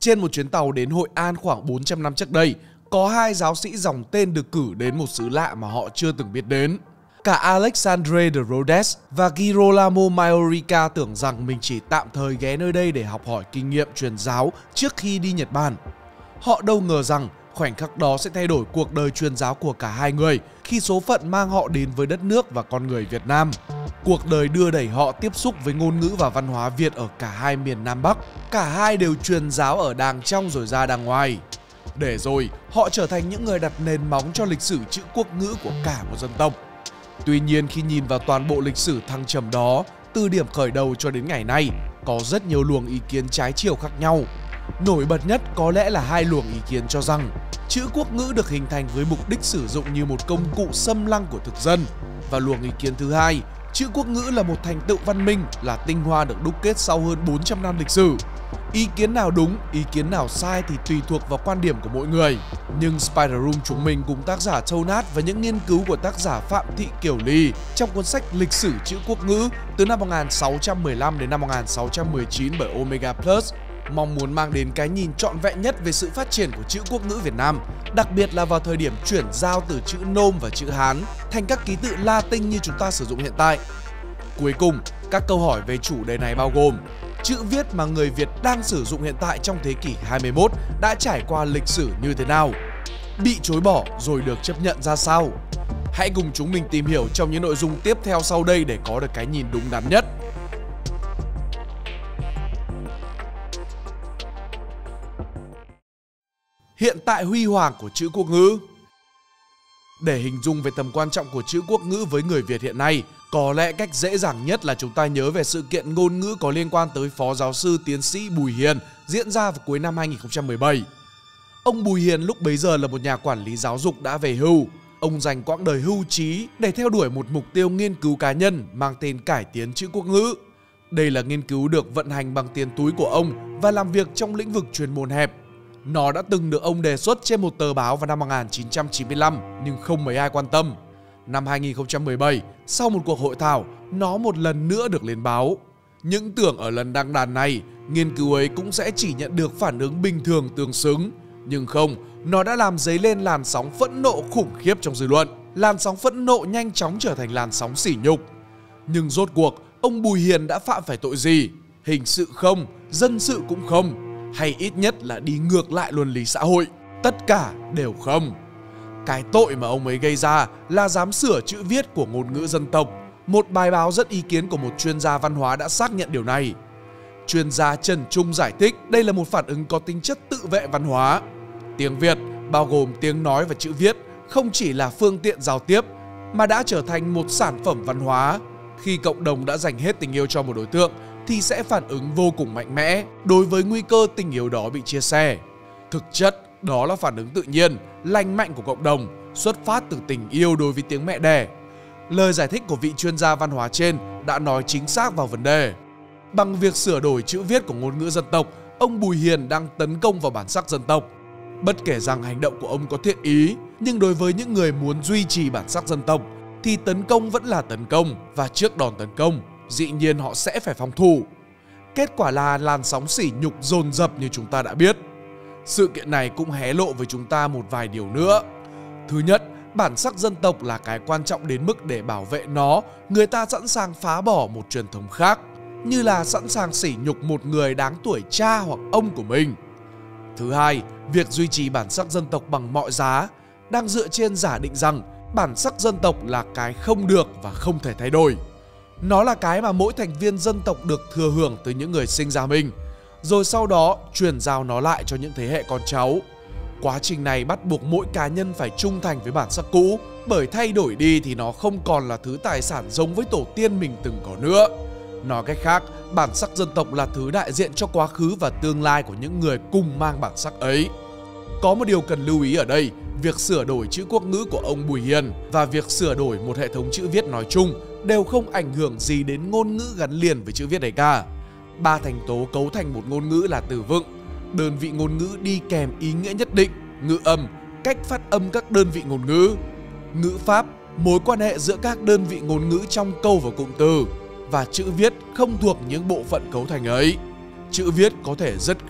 Trên một chuyến tàu đến Hội An khoảng 400 năm trước đây, có hai giáo sĩ dòng tên được cử đến một xứ lạ mà họ chưa từng biết đến. Cả Alexandre de Rhodes và Girolamo Maiorca tưởng rằng mình chỉ tạm thời ghé nơi đây để học hỏi kinh nghiệm truyền giáo trước khi đi Nhật Bản. Họ đâu ngờ rằng khoảnh khắc đó sẽ thay đổi cuộc đời truyền giáo của cả hai người khi số phận mang họ đến với đất nước và con người Việt Nam. Cuộc đời đưa đẩy họ tiếp xúc với ngôn ngữ và văn hóa Việt ở cả hai miền Nam Bắc. Cả hai đều truyền giáo ở đàng trong rồi ra đàng ngoài. Để rồi họ trở thành những người đặt nền móng cho lịch sử chữ quốc ngữ của cả một dân tộc. Tuy nhiên khi nhìn vào toàn bộ lịch sử thăng trầm đó, từ điểm khởi đầu cho đến ngày nay, có rất nhiều luồng ý kiến trái chiều khác nhau. Nổi bật nhất có lẽ là hai luồng ý kiến cho rằng chữ quốc ngữ được hình thành với mục đích sử dụng như một công cụ xâm lăng của thực dân. Và luồng ý kiến thứ hai, chữ quốc ngữ là một thành tựu văn minh, là tinh hoa được đúc kết sau hơn 400 năm lịch sử. Ý kiến nào đúng, ý kiến nào sai thì tùy thuộc vào quan điểm của mỗi người. Nhưng Spider Room chúng mình cùng tác giả Châu Nát và những nghiên cứu của tác giả Phạm Thị Kiều Ly trong cuốn sách Lịch sử chữ quốc ngữ từ năm 1615 đến năm 1619 bởi Omega Plus mong muốn mang đến cái nhìn trọn vẹn nhất về sự phát triển của chữ quốc ngữ Việt Nam, đặc biệt là vào thời điểm chuyển giao từ chữ Nôm và chữ Hán thành các ký tự Latin như chúng ta sử dụng hiện tại. Cuối cùng, các câu hỏi về chủ đề này bao gồm: chữ viết mà người Việt đang sử dụng hiện tại trong thế kỷ 21 đã trải qua lịch sử như thế nào? Bị chối bỏ rồi được chấp nhận ra sao? Hãy cùng chúng mình tìm hiểu trong những nội dung tiếp theo sau đây để có được cái nhìn đúng đắn nhất. Hiện tại huy hoàng của chữ quốc ngữ. Để hình dung về tầm quan trọng của chữ quốc ngữ với người Việt hiện nay, có lẽ cách dễ dàng nhất là chúng ta nhớ về sự kiện ngôn ngữ có liên quan tới Phó Giáo sư Tiến sĩ Bùi Hiền diễn ra vào cuối năm 2017. Ông Bùi Hiền lúc bấy giờ là một nhà quản lý giáo dục đã về hưu. Ông dành quãng đời hưu trí để theo đuổi một mục tiêu nghiên cứu cá nhân mang tên cải tiến chữ quốc ngữ. Đây là nghiên cứu được vận hành bằng tiền túi của ông và làm việc trong lĩnh vực chuyên môn hẹp. Nó đã từng được ông đề xuất trên một tờ báo vào năm 1995 nhưng không mấy ai quan tâm. Năm 2017, sau một cuộc hội thảo, nó một lần nữa được lên báo. Những tưởng ở lần đăng đàn này, nghiên cứu ấy cũng sẽ chỉ nhận được phản ứng bình thường tương xứng. Nhưng không, nó đã làm dấy lên làn sóng phẫn nộ khủng khiếp trong dư luận. Làn sóng phẫn nộ nhanh chóng trở thành làn sóng sỉ nhục. Nhưng rốt cuộc, ông Bùi Hiền đã phạm phải tội gì? Hình sự không, dân sự cũng không, hay ít nhất là đi ngược lại luân lý xã hội. Tất cả đều không. Cái tội mà ông ấy gây ra là dám sửa chữ viết của ngôn ngữ dân tộc. Một bài báo dẫn ý kiến của một chuyên gia văn hóa đã xác nhận điều này. Chuyên gia Trần Trung giải thích đây là một phản ứng có tính chất tự vệ văn hóa. Tiếng Việt, bao gồm tiếng nói và chữ viết, không chỉ là phương tiện giao tiếp, mà đã trở thành một sản phẩm văn hóa. Khi cộng đồng đã dành hết tình yêu cho một đối tượng, thì sẽ phản ứng vô cùng mạnh mẽ đối với nguy cơ tình yêu đó bị chia sẻ. Thực chất, đó là phản ứng tự nhiên, lành mạnh của cộng đồng, xuất phát từ tình yêu đối với tiếng mẹ đẻ. Lời giải thích của vị chuyên gia văn hóa trên đã nói chính xác vào vấn đề. Bằng việc sửa đổi chữ viết của ngôn ngữ dân tộc, ông Bùi Hiền đang tấn công vào bản sắc dân tộc. Bất kể rằng hành động của ông có thiện ý, nhưng đối với những người muốn duy trì bản sắc dân tộc, thì tấn công vẫn là tấn công, và trước đòn tấn công, dĩ nhiên họ sẽ phải phòng thủ. Kết quả là làn sóng sỉ nhục dồn dập như chúng ta đã biết. Sự kiện này cũng hé lộ với chúng ta một vài điều nữa. Thứ nhất, bản sắc dân tộc là cái quan trọng đến mức để bảo vệ nó, người ta sẵn sàng phá bỏ một truyền thống khác, như là sẵn sàng sỉ nhục một người đáng tuổi cha hoặc ông của mình. Thứ hai, việc duy trì bản sắc dân tộc bằng mọi giá đang dựa trên giả định rằng bản sắc dân tộc là cái không được và không thể thay đổi. Nó là cái mà mỗi thành viên dân tộc được thừa hưởng từ những người sinh ra mình, rồi sau đó truyền giao nó lại cho những thế hệ con cháu. Quá trình này bắt buộc mỗi cá nhân phải trung thành với bản sắc cũ, bởi thay đổi đi thì nó không còn là thứ tài sản giống với tổ tiên mình từng có nữa. Nói cách khác, bản sắc dân tộc là thứ đại diện cho quá khứ và tương lai của những người cùng mang bản sắc ấy. Có một điều cần lưu ý ở đây, việc sửa đổi chữ quốc ngữ của ông Bùi Hiền và việc sửa đổi một hệ thống chữ viết nói chung đều không ảnh hưởng gì đến ngôn ngữ gắn liền với chữ viết này cả. Ba thành tố cấu thành một ngôn ngữ là từ vựng, đơn vị ngôn ngữ đi kèm ý nghĩa nhất định, ngữ âm, cách phát âm các đơn vị ngôn ngữ, ngữ pháp, mối quan hệ giữa các đơn vị ngôn ngữ trong câu và cụm từ, và chữ viết không thuộc những bộ phận cấu thành ấy. Chữ viết có thể rất khác,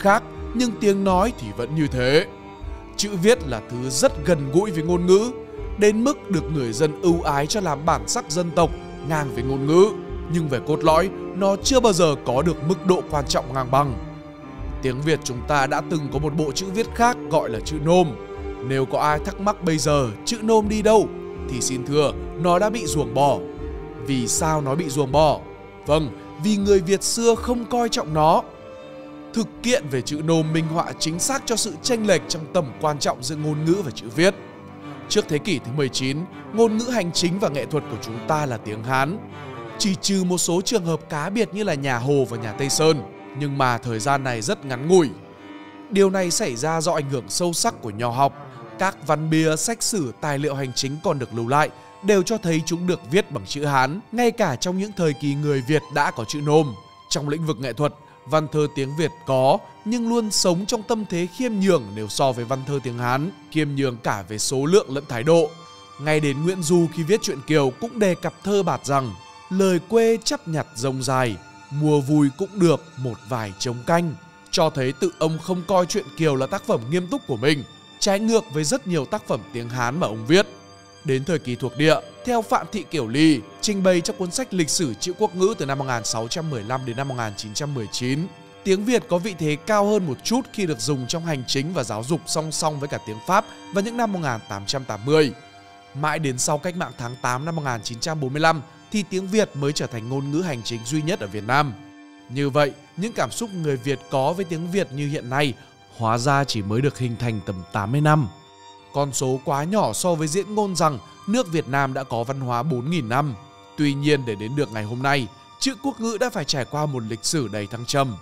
nhưng tiếng nói thì vẫn như thế. Chữ viết là thứ rất gần gũi với ngôn ngữ, đến mức được người dân ưu ái cho làm bản sắc dân tộc ngang với ngôn ngữ, nhưng về cốt lõi, nó chưa bao giờ có được mức độ quan trọng ngang bằng. Tiếng Việt chúng ta đã từng có một bộ chữ viết khác gọi là chữ nôm. Nếu có ai thắc mắc bây giờ chữ nôm đi đâu, thì xin thưa, nó đã bị ruồng bỏ. Vì sao nó bị ruồng bỏ? Vâng, vì người Việt xưa không coi trọng nó. Thực kiện về chữ nôm minh họa chính xác cho sự chênh lệch trong tầm quan trọng giữa ngôn ngữ và chữ viết. Trước thế kỷ thứ 19, ngôn ngữ hành chính và nghệ thuật của chúng ta là tiếng Hán. Chỉ trừ một số trường hợp cá biệt như là nhà Hồ và nhà Tây Sơn, nhưng mà thời gian này rất ngắn ngủi. Điều này xảy ra do ảnh hưởng sâu sắc của nho học. Các văn bìa, sách sử, tài liệu hành chính còn được lưu lại đều cho thấy chúng được viết bằng chữ Hán, ngay cả trong những thời kỳ người Việt đã có chữ nôm. Trong lĩnh vực nghệ thuật, văn thơ tiếng Việt có, nhưng luôn sống trong tâm thế khiêm nhường nếu so với văn thơ tiếng Hán, khiêm nhường cả về số lượng lẫn thái độ. Ngay đến Nguyễn Du khi viết truyện Kiều cũng đề cập thơ bạt rằng: lời quê chắp nhặt rông dài, mùa vui cũng được một vài trống canh, cho thấy tự ông không coi truyện Kiều là tác phẩm nghiêm túc của mình, trái ngược với rất nhiều tác phẩm tiếng Hán mà ông viết. Đến thời kỳ thuộc địa, theo Phạm Thị Kiểu Ly trình bày trong cuốn sách Lịch sử chữ quốc ngữ từ năm 1615 đến năm 1919, tiếng Việt có vị thế cao hơn một chút khi được dùng trong hành chính và giáo dục song song với cả tiếng Pháp vào những năm 1880. Mãi đến sau cách mạng tháng 8 năm 1945 thì tiếng Việt mới trở thành ngôn ngữ hành chính duy nhất ở Việt Nam. Như vậy, những cảm xúc người Việt có với tiếng Việt như hiện nay hóa ra chỉ mới được hình thành tầm 80 năm. Con số quá nhỏ so với diễn ngôn rằng nước Việt Nam đã có văn hóa 4.000 năm. Tuy nhiên, để đến được ngày hôm nay, chữ quốc ngữ đã phải trải qua một lịch sử đầy thăng trầm.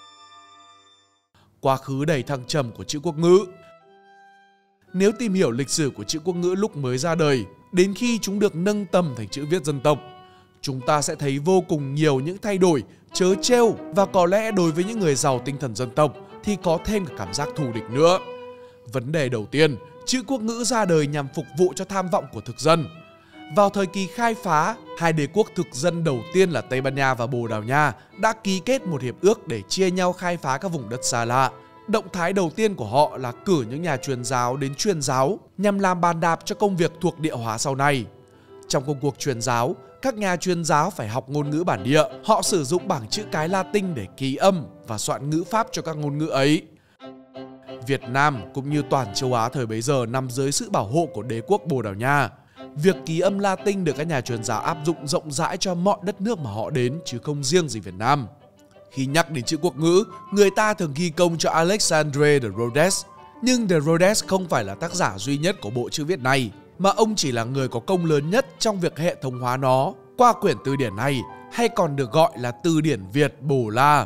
Quá khứ đầy thăng trầm của chữ quốc ngữ. Nếu tìm hiểu lịch sử của chữ quốc ngữ lúc mới ra đời, đến khi chúng được nâng tầm thành chữ viết dân tộc, chúng ta sẽ thấy vô cùng nhiều những thay đổi, trớ trêu, và có lẽ đối với những người giàu tinh thần dân tộc thì có thêm cả cảm giác thù địch nữa. Vấn đề đầu tiên, chữ quốc ngữ ra đời nhằm phục vụ cho tham vọng của thực dân. Vào thời kỳ khai phá, hai đế quốc thực dân đầu tiên là Tây Ban Nha và Bồ Đào Nha đã ký kết một hiệp ước để chia nhau khai phá các vùng đất xa lạ. Động thái đầu tiên của họ là cử những nhà truyền giáo đến truyền giáo nhằm làm bàn đạp cho công việc thuộc địa hóa sau này. Trong công cuộc truyền giáo, các nhà truyền giáo phải học ngôn ngữ bản địa. Họ sử dụng bảng chữ cái Latin để ký âm và soạn ngữ pháp cho các ngôn ngữ ấy. Việt Nam cũng như toàn châu Á thời bấy giờ nằm dưới sự bảo hộ của đế quốc Bồ Đào Nha. Việc ký âm Latin được các nhà truyền giáo áp dụng rộng rãi cho mọi đất nước mà họ đến, chứ không riêng gì Việt Nam. Khi nhắc đến chữ quốc ngữ, người ta thường ghi công cho Alexandre de Rhodes. Nhưng de Rhodes không phải là tác giả duy nhất của bộ chữ viết này, mà ông chỉ là người có công lớn nhất trong việc hệ thống hóa nó qua quyển từ điển này, hay còn được gọi là Từ điển Việt Bồ La.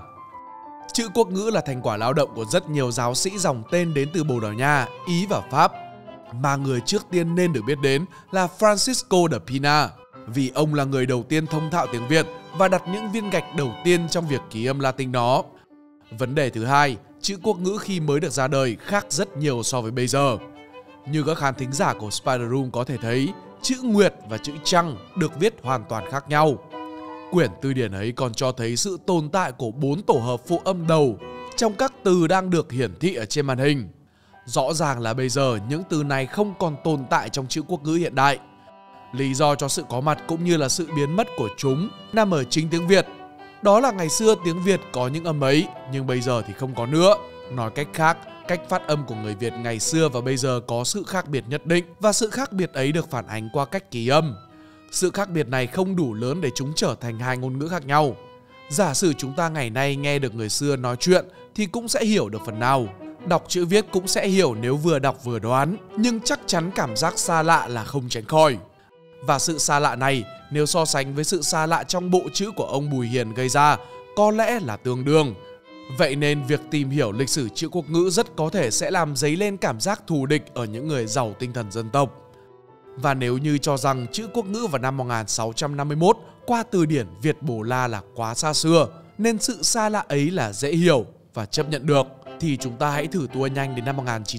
Chữ quốc ngữ là thành quả lao động của rất nhiều giáo sĩ dòng tên đến từ Bồ Đào Nha, Ý và Pháp, mà người trước tiên nên được biết đến là Francisco de Pina, vì ông là người đầu tiên thông thạo tiếng Việt và đặt những viên gạch đầu tiên trong việc ký âm Latin đó. Vấn đề thứ hai, chữ quốc ngữ khi mới được ra đời khác rất nhiều so với bây giờ. Như các khán thính giả của Spider Room có thể thấy, chữ Nguyệt và chữ Trăng được viết hoàn toàn khác nhau. Quyển từ điển ấy còn cho thấy sự tồn tại của 4 tổ hợp phụ âm đầu trong các từ đang được hiển thị ở trên màn hình. Rõ ràng là bây giờ những từ này không còn tồn tại trong chữ quốc ngữ hiện đại. Lý do cho sự có mặt cũng như là sự biến mất của chúng nằm ở chính tiếng Việt. Đó là ngày xưa tiếng Việt có những âm ấy, nhưng bây giờ thì không có nữa. Nói cách khác, cách phát âm của người Việt ngày xưa và bây giờ có sự khác biệt nhất định, và sự khác biệt ấy được phản ánh qua cách ký âm. Sự khác biệt này không đủ lớn để chúng trở thành hai ngôn ngữ khác nhau. Giả sử chúng ta ngày nay nghe được người xưa nói chuyện thì cũng sẽ hiểu được phần nào. Đọc chữ viết cũng sẽ hiểu nếu vừa đọc vừa đoán, nhưng chắc chắn cảm giác xa lạ là không tránh khỏi. Và sự xa lạ này, nếu so sánh với sự xa lạ trong bộ chữ của ông Bùi Hiền gây ra, có lẽ là tương đương. Vậy nên việc tìm hiểu lịch sử chữ quốc ngữ rất có thể sẽ làm dấy lên cảm giác thù địch ở những người giàu tinh thần dân tộc. Và nếu như cho rằng chữ quốc ngữ vào năm 1651 qua từ điển Việt Bồ La là quá xa xưa, nên sự xa lạ ấy là dễ hiểu và chấp nhận được, thì chúng ta hãy thử tua nhanh đến năm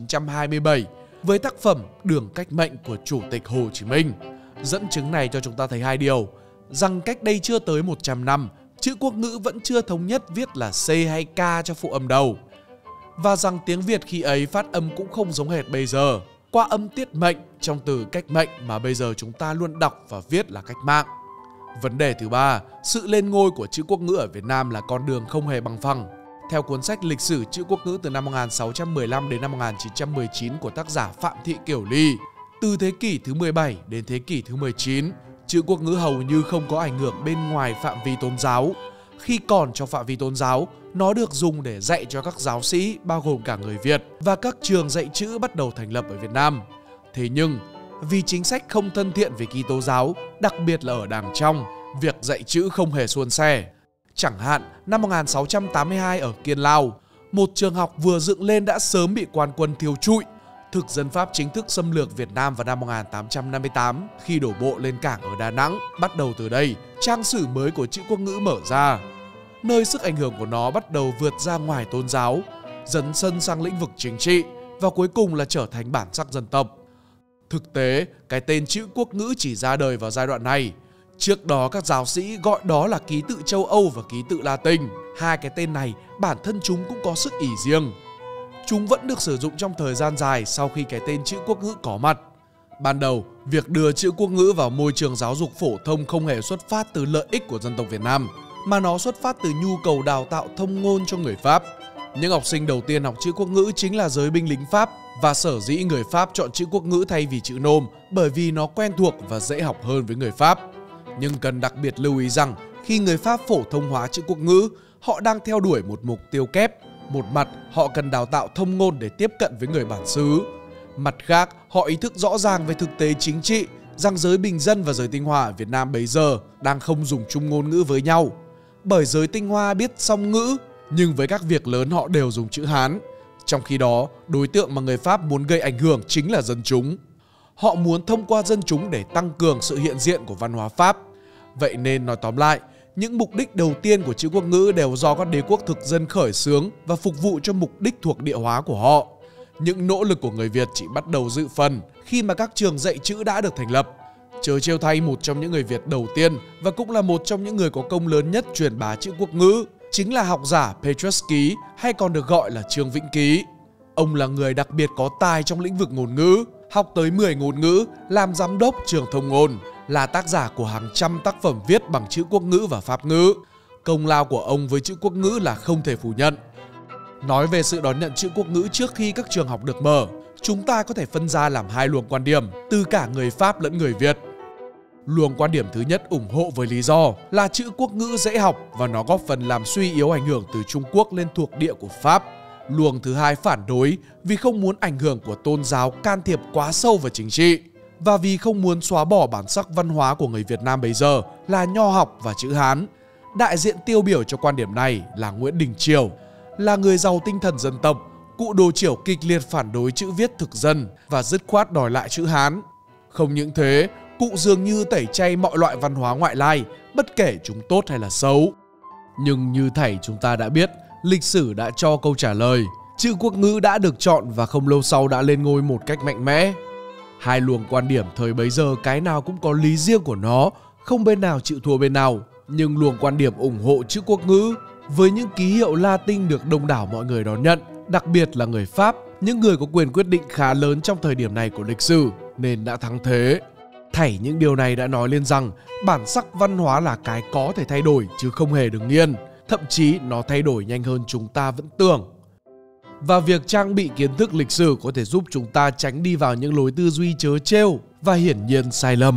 1927 với tác phẩm Đường Cách Mệnh của Chủ tịch Hồ Chí Minh. Dẫn chứng này cho chúng ta thấy hai điều: rằng cách đây chưa tới 100 năm, chữ quốc ngữ vẫn chưa thống nhất viết là C hay K cho phụ âm đầu. và rằng tiếng Việt khi ấy phát âm cũng không giống hệt bây giờ, qua âm tiết mệnh trong từ cách mệnh mà bây giờ chúng ta luôn đọc và viết là cách mạng. Vấn đề thứ ba, sự lên ngôi của chữ quốc ngữ ở Việt Nam là con đường không hề bằng phẳng. Theo cuốn sách Lịch sử chữ quốc ngữ từ năm 1615 đến năm 1919 của tác giả Phạm Thị Kiểu Ly, từ thế kỷ thứ 17 đến thế kỷ thứ 19, chữ quốc ngữ hầu như không có ảnh hưởng bên ngoài phạm vi tôn giáo. Khi còn trong phạm vi tôn giáo, nó được dùng để dạy cho các giáo sĩ, bao gồm cả người Việt, và các trường dạy chữ bắt đầu thành lập ở Việt Nam. Thế nhưng, vì chính sách không thân thiện với Kitô giáo, đặc biệt là ở Đàng Trong, việc dạy chữ không hề suôn sẻ. Chẳng hạn, năm 1682 ở Kiên Lao, một trường học vừa dựng lên đã sớm bị quan quân thiêu trụi. Thực dân Pháp chính thức xâm lược Việt Nam vào năm 1858 khi đổ bộ lên cảng ở Đà Nẵng. Bắt đầu từ đây, trang sử mới của chữ quốc ngữ mở ra, nơi sức ảnh hưởng của nó bắt đầu vượt ra ngoài tôn giáo, dấn sân sang lĩnh vực chính trị và cuối cùng là trở thành bản sắc dân tộc. Thực tế, cái tên chữ quốc ngữ chỉ ra đời vào giai đoạn này. Trước đó các giáo sĩ gọi đó là ký tự châu Âu và ký tự Latin. Hai cái tên này bản thân chúng cũng có sức ỷ riêng. Chúng vẫn được sử dụng trong thời gian dài sau khi cái tên chữ quốc ngữ có mặt. Ban đầu, việc đưa chữ quốc ngữ vào môi trường giáo dục phổ thông không hề xuất phát từ lợi ích của dân tộc Việt Nam, mà nó xuất phát từ nhu cầu đào tạo thông ngôn cho người Pháp. Những học sinh đầu tiên học chữ quốc ngữ chính là giới binh lính Pháp, và sở dĩ người Pháp chọn chữ quốc ngữ thay vì chữ nôm bởi vì nó quen thuộc và dễ học hơn với người Pháp. Nhưng cần đặc biệt lưu ý rằng khi người Pháp phổ thông hóa chữ quốc ngữ, họ đang theo đuổi một mục tiêu kép. Một mặt, họ cần đào tạo thông ngôn để tiếp cận với người bản xứ. Mặt khác, họ ý thức rõ ràng về thực tế chính trị rằng giới bình dân và giới tinh hoa ở Việt Nam bấy giờ đang không dùng chung ngôn ngữ với nhau. Bởi giới tinh hoa biết song ngữ, nhưng với các việc lớn họ đều dùng chữ Hán. Trong khi đó, đối tượng mà người Pháp muốn gây ảnh hưởng chính là dân chúng. Họ muốn thông qua dân chúng để tăng cường sự hiện diện của văn hóa Pháp. Vậy nên nói tóm lại, những mục đích đầu tiên của chữ quốc ngữ đều do các đế quốc thực dân khởi xướng và phục vụ cho mục đích thuộc địa hóa của họ. Những nỗ lực của người Việt chỉ bắt đầu dự phần khi mà các trường dạy chữ đã được thành lập. Chớ trêu thay, một trong những người Việt đầu tiên và cũng là một trong những người có công lớn nhất truyền bá chữ quốc ngữ chính là học giả Petrus Ký, hay còn được gọi là Trương Vĩnh Ký. Ông là người đặc biệt có tài trong lĩnh vực ngôn ngữ, học tới 10 ngôn ngữ, làm giám đốc trường thông ngôn, là tác giả của hàng trăm tác phẩm viết bằng chữ quốc ngữ và Pháp ngữ. Công lao của ông với chữ quốc ngữ là không thể phủ nhận. Nói về sự đón nhận chữ quốc ngữ trước khi các trường học được mở, chúng ta có thể phân ra làm hai luồng quan điểm, từ cả người Pháp lẫn người Việt. Luồng quan điểm thứ nhất ủng hộ với lý do là chữ quốc ngữ dễ học và nó góp phần làm suy yếu ảnh hưởng từ Trung Quốc lên thuộc địa của Pháp. Luồng thứ hai phản đối vì không muốn ảnh hưởng của tôn giáo can thiệp quá sâu vào chính trị, và vì không muốn xóa bỏ bản sắc văn hóa của người Việt Nam bấy giờ là nho học và chữ Hán. Đại diện tiêu biểu cho quan điểm này là Nguyễn Đình Chiểu, là người giàu tinh thần dân tộc. Cụ Đồ Chiểu kịch liệt phản đối chữ viết thực dân và dứt khoát đòi lại chữ Hán. Không những thế, cụ dường như tẩy chay mọi loại văn hóa ngoại lai, bất kể chúng tốt hay là xấu. Nhưng như thảy chúng ta đã biết, lịch sử đã cho câu trả lời. Chữ quốc ngữ đã được chọn và không lâu sau đã lên ngôi một cách mạnh mẽ. Hai luồng quan điểm thời bấy giờ cái nào cũng có lý riêng của nó, không bên nào chịu thua bên nào. Nhưng luồng quan điểm ủng hộ chữ quốc ngữ với những ký hiệu Latin được đông đảo mọi người đón nhận, đặc biệt là người Pháp, những người có quyền quyết định khá lớn trong thời điểm này của lịch sử, nên đã thắng thế. Thảy những điều này đã nói lên rằng bản sắc văn hóa là cái có thể thay đổi chứ không hề đứng yên. Thậm chí nó thay đổi nhanh hơn chúng ta vẫn tưởng. Và việc trang bị kiến thức lịch sử có thể giúp chúng ta tránh đi vào những lối tư duy trớ trêu và hiển nhiên sai lầm.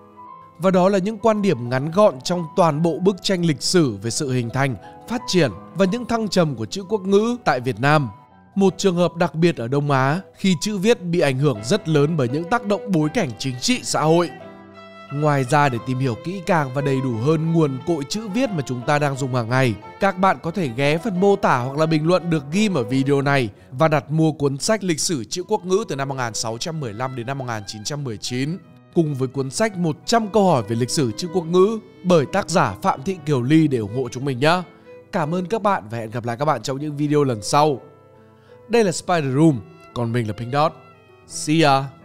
Và đó là những quan điểm ngắn gọn trong toàn bộ bức tranh lịch sử về sự hình thành, phát triển và những thăng trầm của chữ quốc ngữ tại Việt Nam. Một trường hợp đặc biệt ở Đông Á khi chữ viết bị ảnh hưởng rất lớn bởi những tác động bối cảnh chính trị xã hội. Ngoài ra, để tìm hiểu kỹ càng và đầy đủ hơn nguồn cội chữ viết mà chúng ta đang dùng hàng ngày, các bạn có thể ghé phần mô tả hoặc là bình luận được ghim ở video này và đặt mua cuốn sách Lịch sử chữ quốc ngữ từ năm 1615 đến năm 1919 cùng với cuốn sách 100 câu hỏi về lịch sử chữ quốc ngữ bởi tác giả Phạm Thị Kiều Ly để ủng hộ chúng mình nhé. Cảm ơn các bạn và hẹn gặp lại các bạn trong những video lần sau. Đây là Spider Room, còn mình là Pink Dot. See ya!